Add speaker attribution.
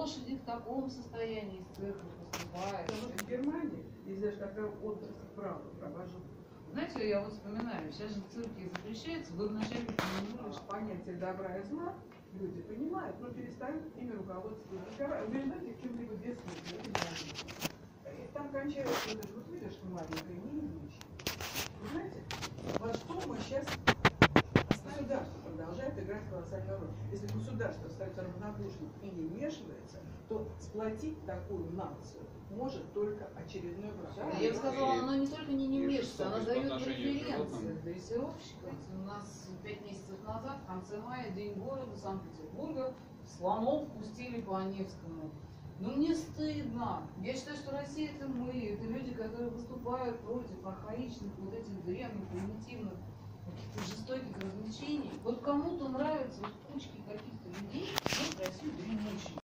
Speaker 1: лошади в таком состоянии из церкви поступают.
Speaker 2: В Германии есть даже такая отрасль права провожу.
Speaker 1: Знаете, я вот вспоминаю, сейчас же в церкви запрещается, вы вначале упомянули,
Speaker 2: Понятие добра и зла люди понимают, но перестают ими руководствоваться. Убеждать их чем-либо бессмысленно. И там кончается вот это, вот видишь, маленькое, не идущее. Вы знаете, во что мы сейчас... Государство продолжает играть колоссальную роль. Если государство остается равнодушным и не вмешивается, то сплотить такую нацию может только очередной враг.
Speaker 1: я бы сказала, оно не только не вмешивается, оно дает преференции дрессировщикам. У нас 5 месяцев назад, в конце мая, день города Санкт-Петербурга, слонов пустили по Невскому. Ну, мне стыдно. Я считаю, что Россия — это мы, это люди, которые выступают против архаичных, вот этих древних, примитивных, каких-то жестоких развлечений. Вот кому-то нравятся вот кучки каких-то людей, вот Россию дремучей.